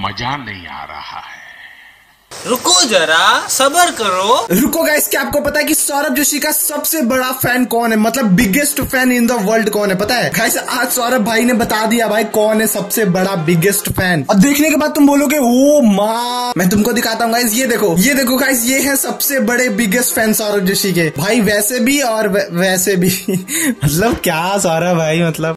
मजा नहीं आ रहा है। रुको जरा, सब्र करो। रुको गाइस, क्या आपको पता है कि सौरभ जोशी का सबसे बड़ा फैन कौन है? मतलब biggest fan in the world कौन है पता है? गाइस आज सौरभ भाई ने बता दिया भाई कौन है सबसे बड़ा बिगेस्ट फैन। और देखने के बाद तुम बोलोगे ओ माँ, मैं तुमको दिखाता हूँ गाइस, ये देखो गाइस, ये है सबसे बड़े बिगेस्ट फैन सौरभ जोशी के भाई, वैसे भी और वैसे भी मतलब क्या सौरभ भाई, मतलब